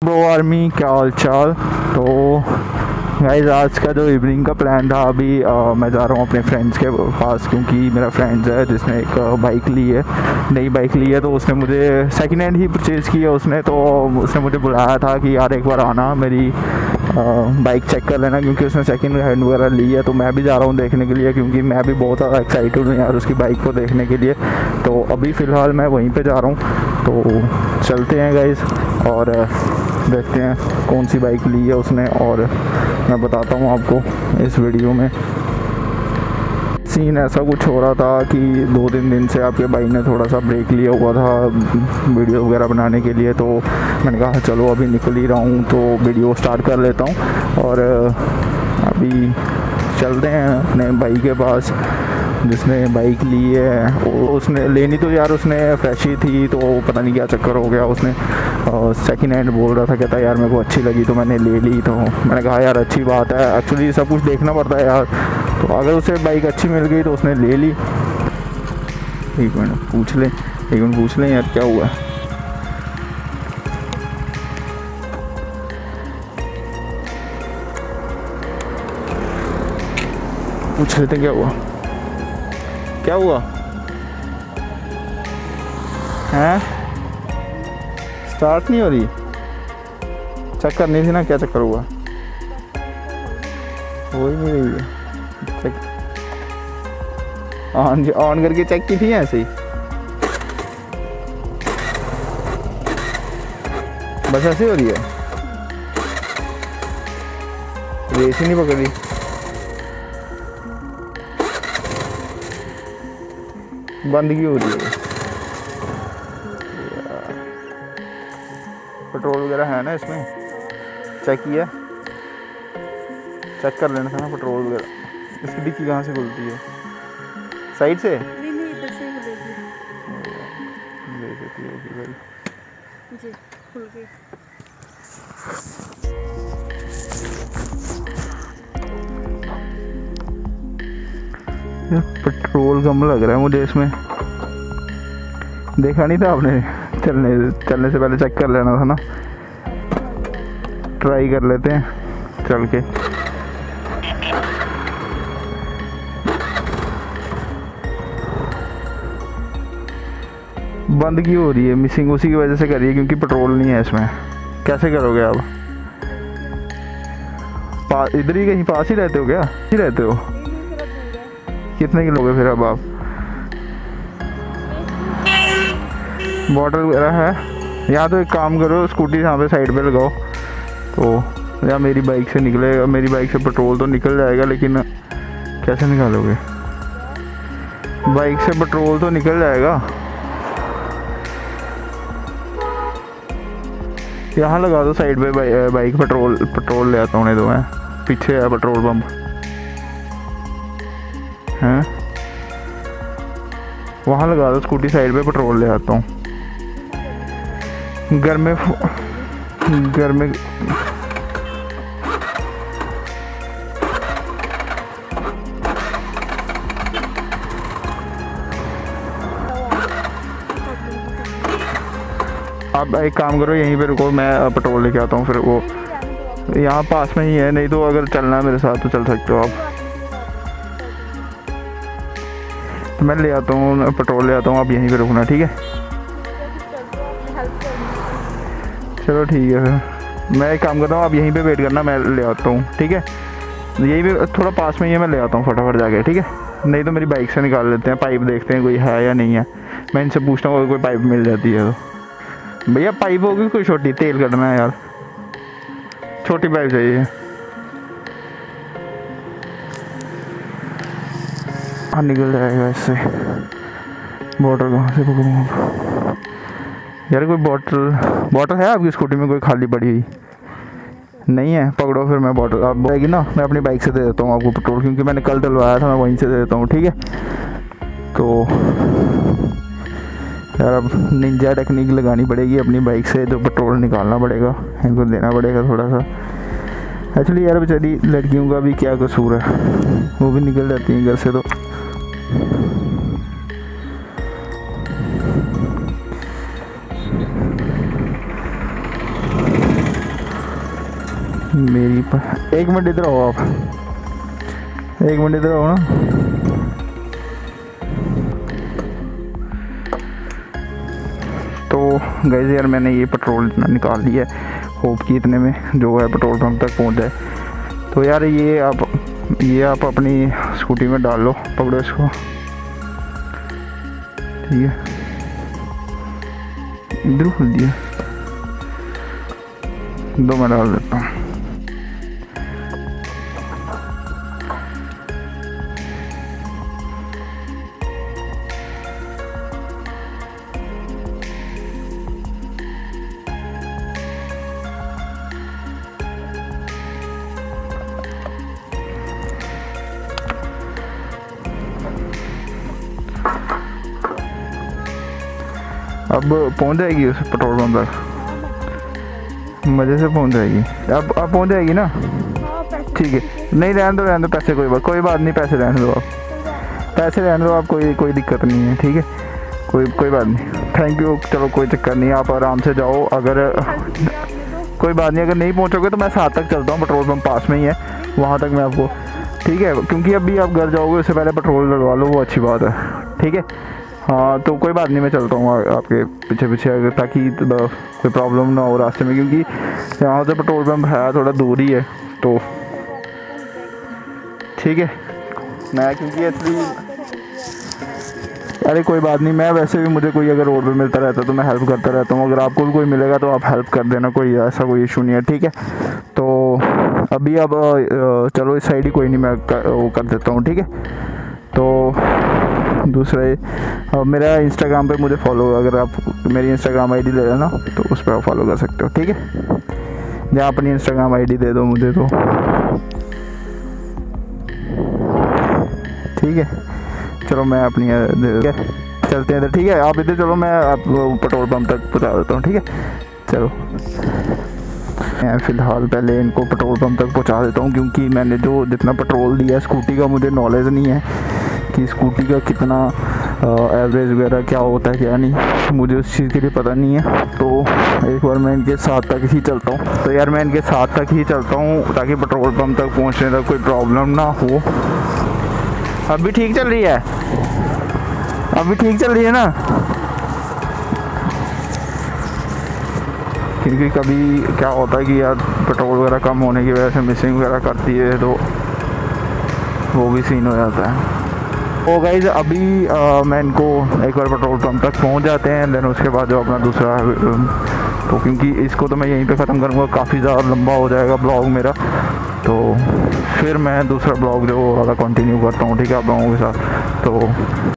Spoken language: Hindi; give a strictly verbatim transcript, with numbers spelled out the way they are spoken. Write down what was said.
ब्रो आर्मी, क्या हाल चाल। तो गाइस आज का जो इवनिंग का प्लान था, अभी आ, मैं जा रहा हूँ अपने फ्रेंड्स के पास, क्योंकि मेरा फ्रेंड्स है जिसने एक बाइक ली है, नई बाइक ली है। तो उसने मुझे सेकंड हैंड ही परचेज़ की है उसने। तो उसने मुझे बुलाया था कि यार एक बार आना, मेरी बाइक चेक कर लेना, क्योंकि उसने सेकंड हैंड वगैरह ली है। तो मैं भी जा रहा हूँ देखने के लिए, क्योंकि मैं भी बहुत ज़्यादा एक्साइटेड हूँ यार उसकी बाइक को देखने के लिए। तो अभी फ़िलहाल मैं वहीं पे जा रहा हूँ, तो चलते हैं गाइस और देखते हैं कौन सी बाइक ली है उसने, और मैं बताता हूँ आपको इस वीडियो में। सीन ऐसा कुछ हो रहा था कि दो तीन दिन से आपके भाई ने थोड़ा सा ब्रेक लिया हुआ था वीडियो वगैरह बनाने के लिए। तो मैंने कहा चलो अभी निकल ही रहा हूँ तो वीडियो स्टार्ट कर लेता हूँ। और अभी चलते हैं अपने भाई के पास जिसने बाइक ली है। उसने लेनी तो यार उसने फ्रेश ही थी, तो पता नहीं क्या चक्कर हो गया, उसने सेकंड हैंड बोल रहा था, कहता यार मेरे को अच्छी लगी तो मैंने ले ली। तो मैंने कहा यार अच्छी बात है, एक्चुअली सब कुछ देखना पड़ता है यार। तो अगर उसे बाइक अच्छी मिल गई तो उसने ले ली। एक मिनट पूछ लें एक मिनट पूछ लें यार क्या हुआ। पूछ लेते क्या हुआ, क्या हुआ हैं? स्टार्ट नहीं हो रही, चेक करनी थी ना क्या चक्कर हुआ। हो ही नहीं रही है, चेक ऑन ऑन करके चेक की थी ऐसे ही, बस ऐसे हो रही है, रेस ही नहीं पकड़ रही। बंद क्यों हो रही है? पेट्रोल वगैरह है ना इसमें, चेक किया, चेक कर लेना था ना पेट्रोल वगैरह। इसकी डिक्की कहाँ से खुलती है? साइड से? नहीं नहीं इधर से खुलेगी। ले देती होगी भाई जी, खुल गई। पेट्रोल कम लग रहा है मुझे इसमें, देखा नहीं था आपने? चलने चलने से पहले चेक कर लेना था ना। ट्राई कर लेते हैं चल के। बंद क्यों हो रही है? मिसिंग उसी की वजह से कर रही है क्योंकि पेट्रोल नहीं है इसमें। कैसे करोगे आप? पास इधर ही कहीं पास ही रहते हो क्या? ही रहते हो? कितने किलो फिर अब आप? बॉटल वगैरह है यहाँ? तो एक काम करो, स्कूटी यहाँ पे साइड पे लगाओ तो या मेरी बाइक से निकलेगा। मेरी बाइक से पेट्रोल तो निकल जाएगा, लेकिन कैसे निकालोगे? बाइक से पेट्रोल तो निकल जाएगा। यहाँ लगा दो साइड पे बाइ, बाइक। पेट्रोल पेट्रोल ले आता हूँ, नहीं तो मैं पीछे है पेट्रोल पंप हैं, वहाँ लगा दो स्कूटी साइड पे, पेट्रोल ले आता हूँ। घर में घर में आप एक काम करो, यहीं पे रुको, मैं पेट्रोल लेके आता हूँ। फिर वो यहाँ पास में ही है, नहीं तो अगर चलना है मेरे साथ तो चल सकते हो आप। मैं ले आता हूँ पेट्रोल ले आता हूँ, आप यहीं पे रुकना, ठीक है? चलो ठीक है, फिर मैं एक काम करता हूँ, आप यहीं पे वेट करना, मैं ले आता हूँ, ठीक है? यहीं पे थोड़ा पास में ही है, मैं ले आता हूँ फटाफट जाके, ठीक है? नहीं तो मेरी बाइक से निकाल लेते हैं, पाइप देखते हैं कोई है या नहीं है। मैं इनसे पूछता हूँ अगर कोई पाइप मिल जाती है तो। भैया पाइप होगी कोई छोटी? तेल कटना है यार, छोटी पाइप चाहिए। हाँ निकल जाएगा इससे। बॉटल कहाँ से पकड़ूँ यार? कोई बॉटल बॉटल है आपकी स्कूटी में कोई खाली पड़ी हुई? नहीं है, पकड़ो फिर। मैं बॉटल आप बोलेगी ना, मैं अपनी बाइक से दे देता हूँ आपको पेट्रोल, क्योंकि मैंने कल डलवाया था, मैं वहीं से दे देता हूँ, ठीक है? तो यार अब निंजा टेक्निक लगानी पड़ेगी अपनी बाइक से, तो पेट्रोल निकालना पड़ेगा, इनको देना पड़ेगा थोड़ा सा। एक्चुअली यार बेचारी लड़कियों का भी क्या कसूर है, वो भी निकल जाती हैं घर से। तो मेरी प... एक मिनट इधर आओ आप, एक मिनट इधर आओ ना। तो गाइस यार मैंने ये पेट्रोल निकाल लिया है, होप कि इतने में जो है पेट्रोल पंप तक पहुंच जाए। तो यार ये आप ये आप अपनी स्कूटी में डाल लो, पकड़ो इसको, ठीक है। इधर खोल दिया, दो मैं डाल देता हूँ। अब पहुंच जाएगी उस पेट्रोल पंप तक, मज़े से पहुंच जाएगी। अब अब पहुंच जाएगी ना, ठीक है। नहीं रहने दो रहने दो पैसे, कोई बात कोई बात नहीं, पैसे रहने दो आप, पैसे रहने दो आप, कोई कोई दिक्कत नहीं है, ठीक है। कोई कोई बात नहीं, थैंक यू। चलो कोई चक्कर नहीं, आप आराम से जाओ। अगर कोई बात नहीं, अगर नहीं पहुंचोगे तो मैं साथ तक चलता हूँ, पेट्रोल पंप पास में ही है, वहाँ तक मैं आपको, ठीक है। क्योंकि अभी आप घर जाओगे उससे पहले पेट्रोल लगवा लो, वो अच्छी बात है, ठीक है। हाँ तो कोई बात नहीं, मैं चलता हूँ आपके पीछे पीछे, अगर ताकि कोई प्रॉब्लम ना हो रास्ते में, क्योंकि यहाँ से पेट्रोल पंप है थोड़ा दूर ही है, तो ठीक है। मैं क्योंकि एक्चुअली, अरे कोई बात नहीं, मैं वैसे भी मुझे कोई अगर रोड पे मिलता रहता है तो मैं हेल्प करता रहता हूँ। अगर आपको भी कोई मिलेगा तो आप हेल्प कर देना, कोई ऐसा कोई इशू नहीं है, ठीक है। तो अभी अब चलो इस साइड ही, कोई नहीं, मैं कर, वो कर देता हूँ, ठीक है। तो दूसरा मेरा इंस्टाग्राम पे मुझे फॉलो, अगर आप मेरी इंस्टाग्राम आईडी ले लेना तो उस पर आप फॉलो कर सकते हो, ठीक है। या अपनी इंस्टाग्राम आईडी दे दो मुझे तो, ठीक है। चलो मैं अपनी दे, चलते हैं इधर, ठीक है। आप इधर चलो, मैं आपको पेट्रोल पंप तक पहुँचा देता हूँ, ठीक है। चलो मैं फ़िलहाल पहले इनको पेट्रोल पंप तक पहुँचा देता हूँ, क्योंकि मैंने जो जितना पेट्रोल दिया स्कूटी का, मुझे नॉलेज नहीं है कि स्कूटी का कितना एवरेज वगैरह क्या होता है क्या नहीं, मुझे उस चीज़ के लिए पता नहीं है। तो एक बार मैं इनके साथ तक ही चलता हूँ। तो यार मैं इनके साथ तक ही चलता हूँ ताकि पेट्रोल पंप तक पहुँचने तक कोई प्रॉब्लम ना हो। अभी ठीक चल रही है, अभी ठीक चल रही है ना, क्योंकि कभी क्या होता है कि यार पेट्रोल वगैरह कम होने की वजह से मिसिंग वगैरह करती है, तो वो भी सीन हो जाता है। तो गाइज अभी आ, मैं इनको एक बार पेट्रोल पंप तक पहुंच जाते हैं, देन उसके बाद जो अपना दूसरा, तो क्योंकि इसको तो मैं यहीं पे ख़त्म करूँगा, काफ़ी ज़्यादा लंबा हो जाएगा ब्लॉग मेरा, तो फिर मैं दूसरा ब्लॉग जो वाला कंटिन्यू करता हूँ, ठीक है, आप लोगों के साथ। तो